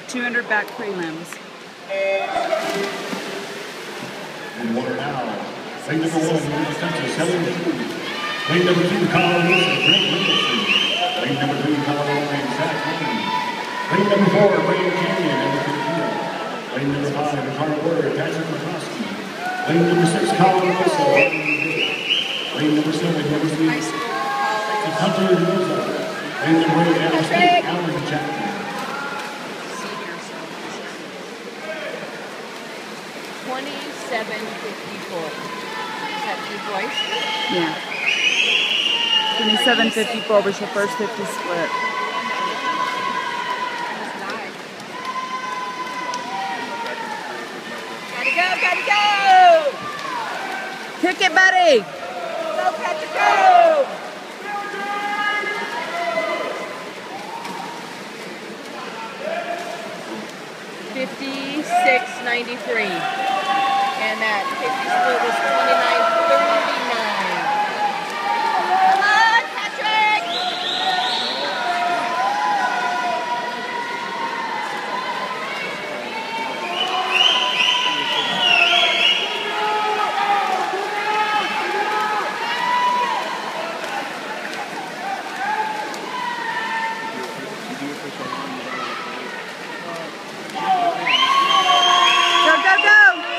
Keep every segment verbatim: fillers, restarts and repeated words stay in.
two hundred back prelims. And water now. Lane number one, United States, Helen Hughes. Lane number two, Colin Wilson, Brent Nicholson. Lane number three, Colin Owen, Zach Lane. Lane number four, Ray Canyon, Everton Field. Lane number five, Carl Word, Patrick McCoskey. Lane number six, Colin Wilson. Lane number seven, number three, Hunter Rosa. Lane number eight, Adam State, Alan Chapman. twenty-seven fifty-four. Is that your voice? Yeah. twenty-seven fifty-four was your first fifty split. Gotta go, gotta go! Kick it, buddy! Go, Patrick, go! fifty-six ninety-three. And that fifty split was twenty-nine thirty-nine. Come on, Patrick! Go, go, go!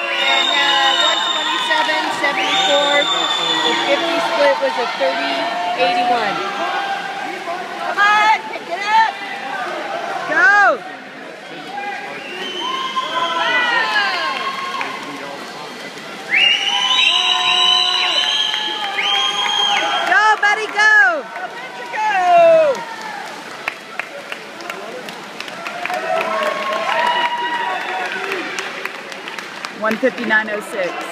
seventy-four, the fifty split was a thirty eighty-one. Come on, pick it up! Go! Go, buddy, go! Go! one fifty-nine oh six.